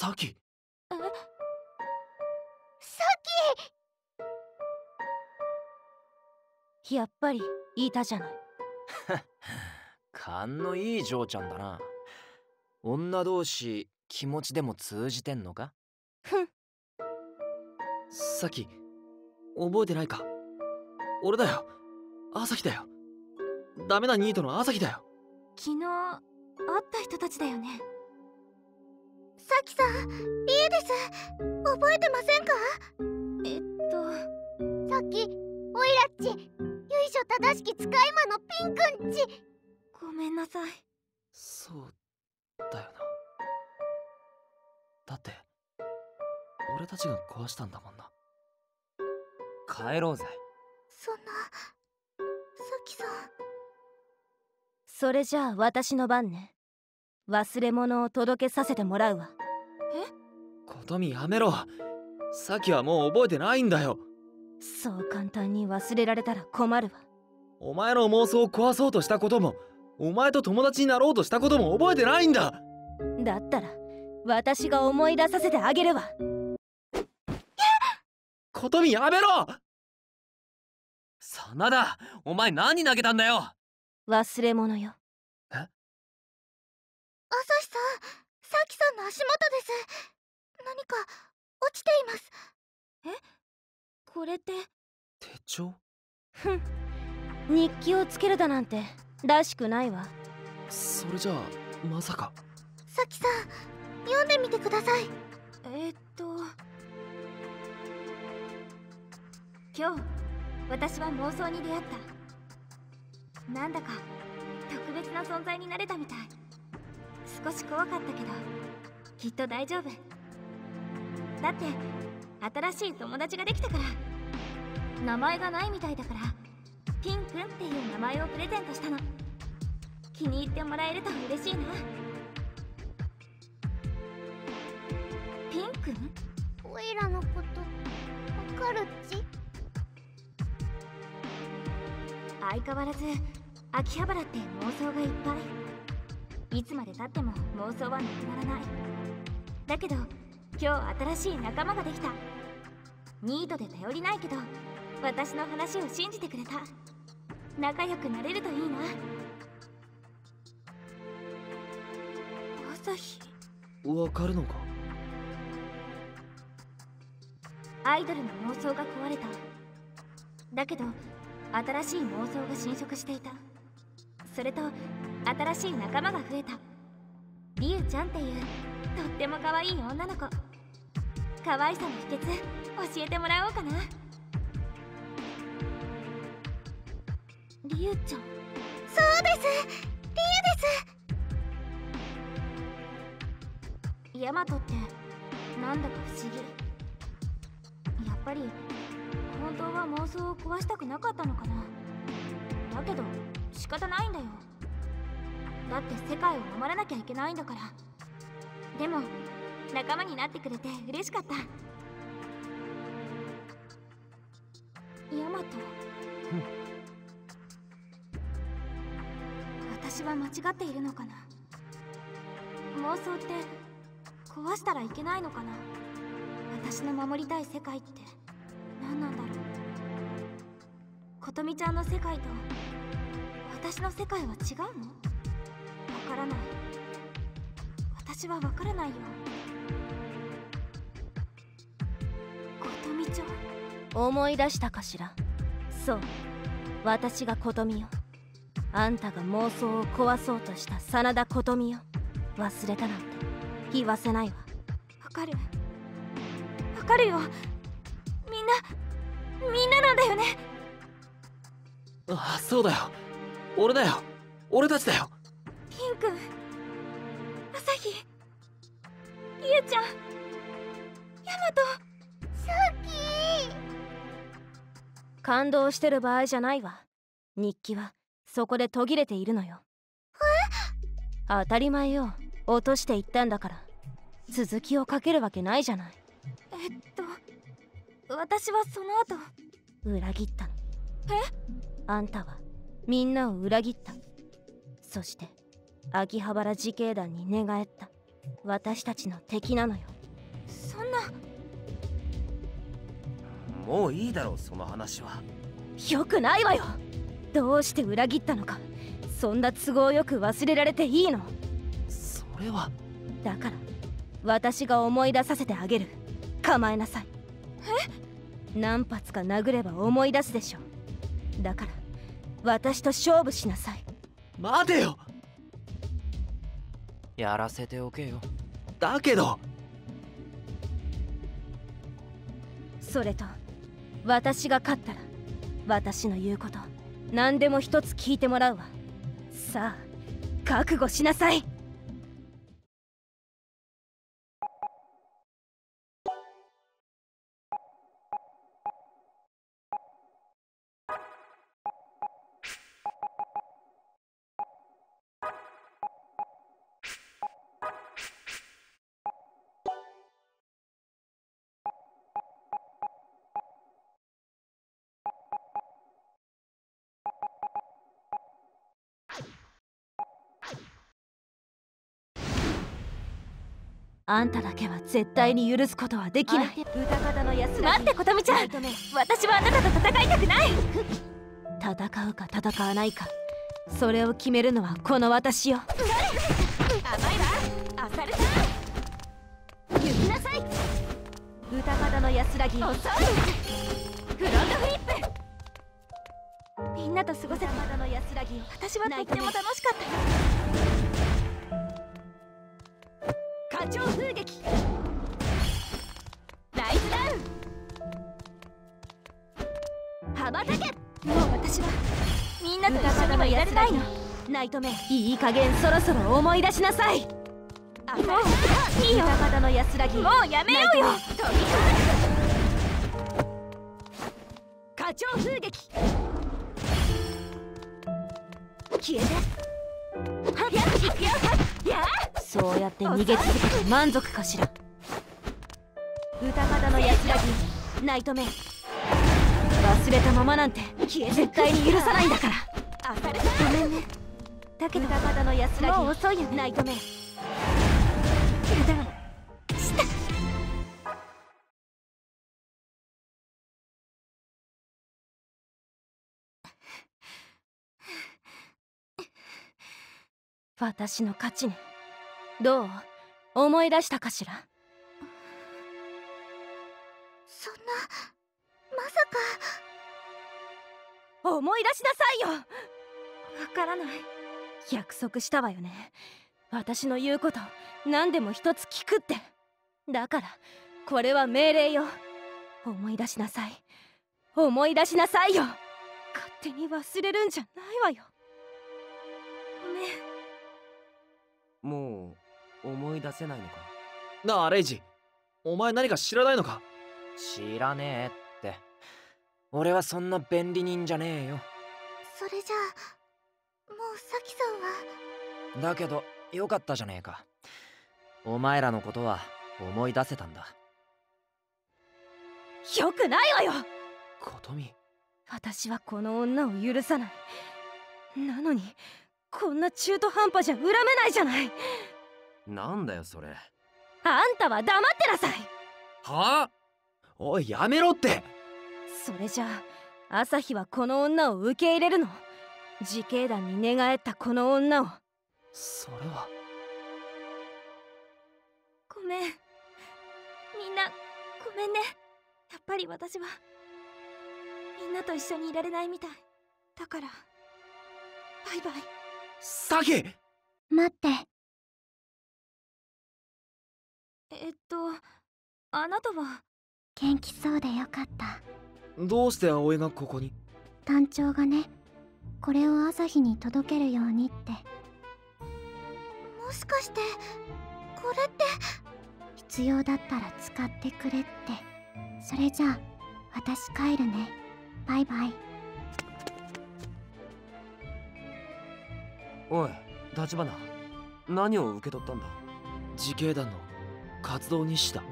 サキ。 サキ、やっぱりいたじゃない。 勘のいい嬢ちゃんだな。女同士気持ちでも通じてんのか？ ふん。 サキ、覚えてないか？俺だよ、朝日だよ。ダメなニートの朝日だよ。 昨日会った人たちだよね。サキさん、リエです。覚えてませんか？さっきオイラっち、由緒正しき使い魔のピンくんち。ごめんなさい。 そうだよな。だって俺たちが壊したんだもんな。帰ろうぜ。 そんな、さきさん。それじゃあ私の番ね。忘れ物を届けさせてもらうわ。 ことみやめろ。サキはもう覚えてないんだよ。 そう簡単に忘れられたら困るわ。 お前の妄想を壊そうとしたことも、お前と友達になろうとしたことも覚えてないんだ。 だったら私が思い出させてあげるわ。 ことみやめろ。 真田、お前何投げたんだよ。 忘れ物よ。 え？ 朝日さん、さきさんの足元です。何か落ちています。これって手帳？ ふん、日記をつけるだなんてらしくないわ。 それじゃあまさか。 さきさん、読んでみてください。今日私は妄想に出会った。なんだか特別な存在になれたみたい。少し怖かったけどきっと大丈夫だって、新しい友達ができたから。名前がないみたいだからピンくんっていう名前をプレゼントしたの。気に入ってもらえると嬉しいな。ピンくん？おいらのことわかるっち？相変わらず秋葉原って妄想がいっぱい。いつまでたっても妄想はなくならない。だけど今日新しい仲間ができた。ニートで頼りないけど私の話を信じてくれた。仲良くなれるといいな。朝日、 わかるのか？ アイドルの妄想が壊れた。だけど新しい妄想が侵食していた。それと新しい仲間が増えた。リュウちゃんっていうとっても可愛い女の子。可愛さの秘訣教えてもらおうかな。リュウちゃん。そうです、リュウです。ヤマトってなんだか不思議。やっぱり本当は妄想を壊したくなかったのかな。だけど仕方ないんだよ。だって世界を守らなきゃいけないんだから。でも仲間になってくれて嬉しかった。ヤマト、私は間違っているのかな。妄想って壊したらいけないのかな。私の守りたい世界って何なんだろう。ことみちゃんの世界と私の世界は違うの？わからない。私はわからないよ。ことみちゃん？思い出したかしら。そう、私がことみよ。あんたが妄想を壊そうとした真田ことみよ。忘れたなんて言わせないわ。わかるよ。みんななんだよね。 ああ、そうだよ。俺だよ。俺たちだよ。 ピンくん、朝日、リエちゃん、ヤマト、サキ。感動してる場合じゃないわ。日記はそこで途切れているのよ。当たり前よ。落としていったんだから続きを書けるわけないじゃない。私はその後裏切ったの。あんたはみんなを裏切った。そして秋葉原自警団に寝返った。 私たちの敵なのよ。 そんな。 もういいだろう、その話は。 よくないわよ。どうして裏切ったのか、そんな都合よく忘れられていいの？ それは。 だから私が思い出させてあげる。構えなさい。何発か殴れば思い出すでしょ。だから私と勝負しなさい。 待てよ。 やらせておけよ。 だけど。 それと私が勝ったら私の言うこと何でも一つ聞いてもらうわ。さあ覚悟しなさい。あんただけは絶対に許すことはできない。歌方の安らぎ。 待って琴美ちゃん、私はあなたと戦いたくない。 戦うか戦わないか、それを決めるのはこの私よ。 甘いわ、あされた。行きなさい。 歌方の安らぎ。 おさるフロントフリップ。みんなと過ごせた歌方の安らぎ。 私はとっても楽しかったよ。 花鳥風劇。 ライズダウン。羽ばたけ。もう私はみんなと一緒にはいられないの。 ナイトメイ、いい加減そろそろ思い出しなさい。 もういいよ。 歌方の安らぎ。 もうやめようよ。飛び花鳥風劇。消えて。 はっやっやっ。 そうやって逃げ続けて満足かしら。歌方の安らぎ。ナイトメイ、忘れたままなんて絶対に許さないんだから。 あされた。ごめんね。 だけど歌方の安らぎ。 もう遅いよね。 ナイトメイ。 油断した。 私の勝ちね。どう思い出したかしら。 そんな、まさか。 思い出しなさいよ。 わからない。 約束したわよね。私の言うこと何でも一つ聞くって。だからこれは命令よ。思い出しなさい。思い出しなさいよ。勝手に忘れるんじゃないわよ。 ごめん。 もう思い出せないのか？ なあレイジ、お前何か知らないのか？ 知らねえって。俺はそんな便利人じゃねえよ。 それじゃあもうサキさんは。 だけどよかったじゃねえか。お前らのことは思い出せたんだ。 よくないわよ。 琴美。 私はこの女を許さない。なのにこんな中途半端じゃ恨めないじゃない。 なんだよそれ。 あんたは黙ってなさい。 はあ？ おいやめろって。 それじゃあ朝日はこの女を受け入れるの？自警団に寝返ったこの女を。 それは。 ごめん。みんなごめんね。やっぱり私はみんなと一緒にいられないみたいだから。バイバイ。 サキ。 待って。あなたは。元気そうでよかった。 どうして葵がここに？ 団長がね、これを朝日に届けるようにって。もしかしてこれって必要だったら使ってくれって。それじゃあ私帰るね。バイバイ。 おい立花、何を受け取ったんだ？ 自警団の活動日誌だ。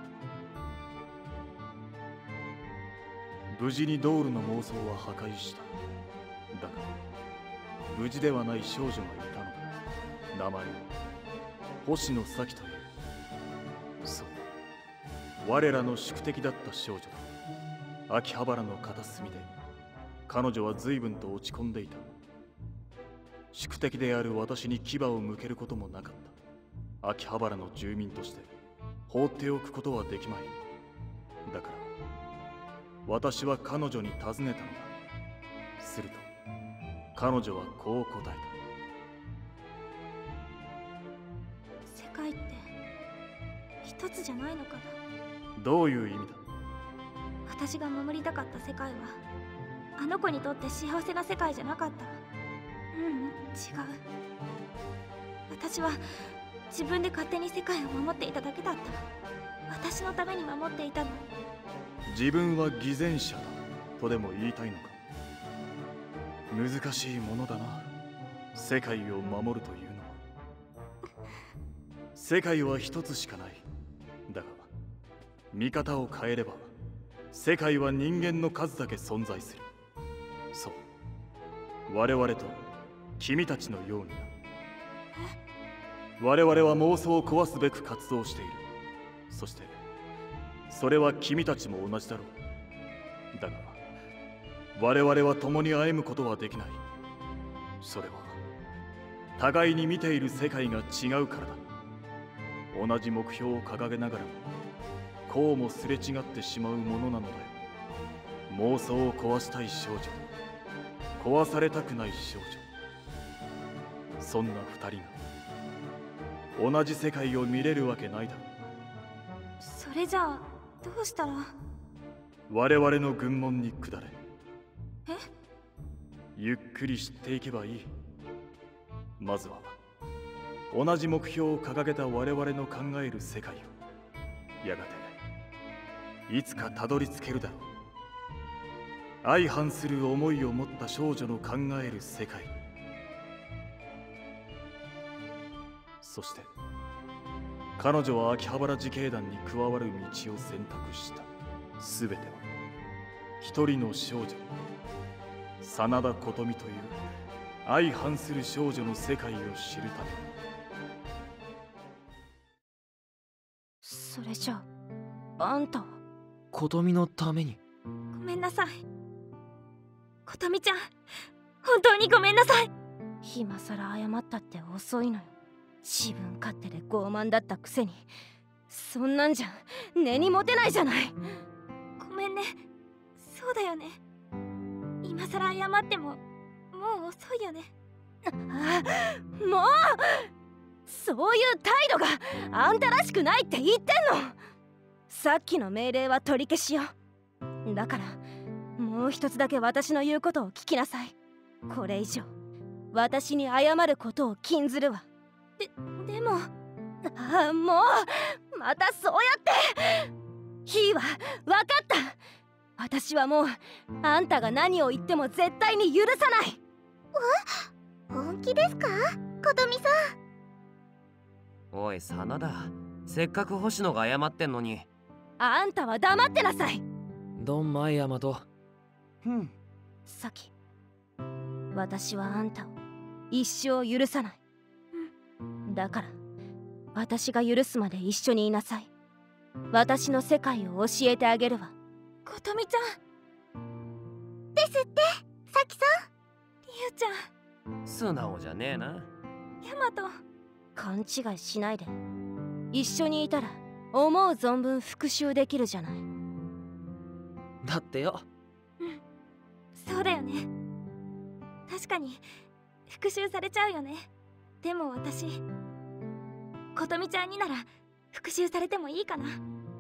無事にドールの妄想は破壊した。だが無事ではない少女がいたのだ。名前は星野咲という、そう我らの宿敵だった少女だ。秋葉原の片隅で彼女は随分と落ち込んでいた。宿敵である私に牙を向けることもなかった。秋葉原の住民として放っておくことはできまい。だから私は彼女に尋ねたのだ。すると彼女はこう答えた。 世界って一つじゃないのかな。 どういう意味だ。 私が守りたかった世界はあの子にとって幸せな世界じゃなかった。違う。私は自分で勝手に世界を守っていただけだった。私のために守っていたの。 自分は偽善者だとでも言いたいのか。難しいものだな、世界を守るというのは。世界は一つしかない。だが見方を変えれば世界は人間の数だけ存在する。そう、我々と君たちのようにな。我々は妄想を壊すべく活動している。そしてそれは君たちも同じだろう。だが我々は共に歩むことはできない。それは互いに見ている世界が違うからだ。同じ目標を掲げながらもこうもすれ違ってしまうものなのだよ。妄想を壊したい少女、壊されたくない少女、そんな二人が同じ世界を見れるわけないだろう。 それじゃあどうしたら。 我々の軍門に下れ。 え？ ゆっくり知っていけばいい。まずは同じ目標を掲げた我々の考える世界をやがていつかたどり着けるだろう。相反する思いを持った少女の考える世界。そして彼女は秋葉原自警団に加わる道を選択した。全ては一人の少女、真田琴美という相反する少女の世界を知るため。 それじゃああんたは琴美のために。 ごめんなさい琴美ちゃん、本当にごめんなさい。 今さら謝ったって遅いのよ。自分勝手で傲慢だったくせにそんなんじゃ根に持てないじゃない。 ごめんね。そうだよね。今さら謝ってももう遅いよね。 もうそういう態度があんたらしくないって言ってんの。さっきの命令は取り消しよ。だからもう一つだけ私の言うことを聞きなさい。これ以上私に謝ることを禁ずるわ。 でももうまたそうやって。いいわ、分かった。私はもうあんたが何を言っても絶対に許さない。 本気ですか琴美さん。おい真田、せっかく星野が謝ってんのに。 あんたは黙ってなさい。 ドンマイヤマト。 サキ、私はあんたを一生許さない。だから私が許すまで一緒にいなさい。私の世界を教えてあげるわ。 琴美ちゃんですってサキさん。リュウちゃん。 素直じゃねえな。 ヤマト。 勘違いしないで。一緒にいたら思う存分復讐できるじゃない。 だってよ。 そうだよね。確かに復讐されちゃうよね。でも私琴美ちゃんになら復讐されてもいいかな。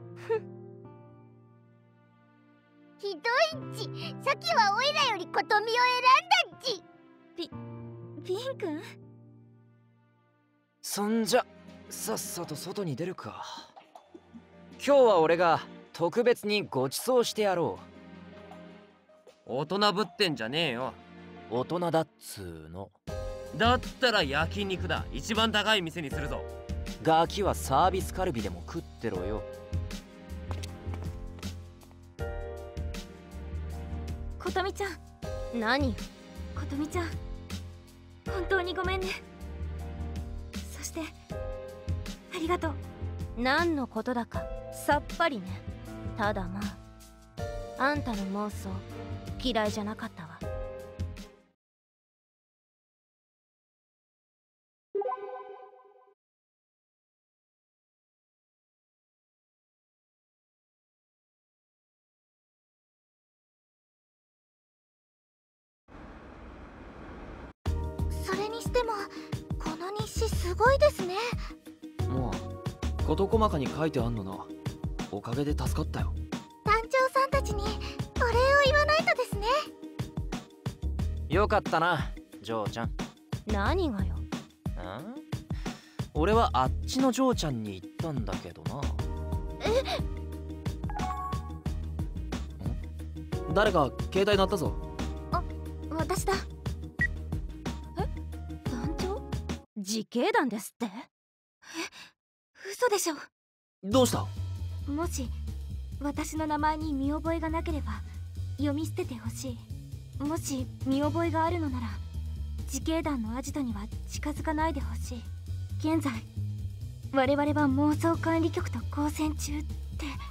ひどいっち。さっきはオイラより琴美を選んだっち。 ビン君。 そんじゃさっさと外に出るか。今日は俺が特別にご馳走してやろう。大人ぶってんじゃねえよ。大人だっつーの。だったら焼肉だ。一番高い店にするぞ。ガキはサービスカルビでも食ってろよ。 琴美ちゃん。 何？ 琴美ちゃん、本当にごめんね。そしてありがとう。 何のことだかさっぱりね。ただまあ、あんたの妄想嫌いじゃなかったわ。 それにしてもこの日誌すごいですね。 もう事細かに書いてあんのな。おかげで助かったよ。 団長さんたちにお礼を言わないとですね。 よかったな、ジョーちゃん。 何がよ。 俺はあっちのジョーちゃんに言ったんだけどな。 誰か携帯鳴ったぞ。 私だ。団長？ 自警団ですって？ 嘘でしょ。 どうした？ もし私の名前に見覚えがなければ読み捨ててほしい。もし見覚えがあるのなら自警団のアジトには近づかないでほしい。現在我々は妄想管理局と交戦中って。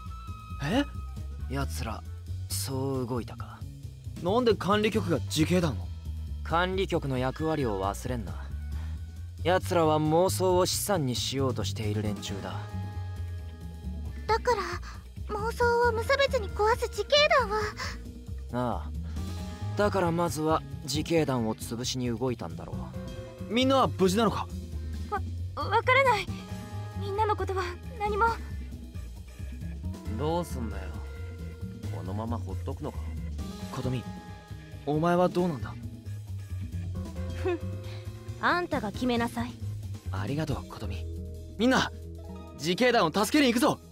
奴らそう動いたか。 なんで管理局が自警団を？ 管理局の役割を忘れんな。奴らは妄想を資産にしようとしている連中だ。 だから妄想を無差別に壊す自警団は。 ああ、だからまずは自警団を潰しに動いたんだろう。みんなは無事なのか？ わからない。みんなのことは何も。 どうすんだよ、このままほっとくのか？ 琴美、お前はどうなんだ？ ふん、あんたが決めなさい。 ありがとう琴美。みんな自警団を助けに行くぞ。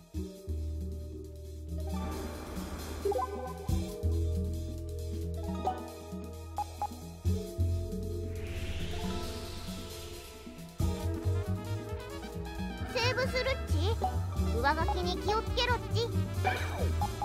セーブするっち。上書きに気をつけろっち。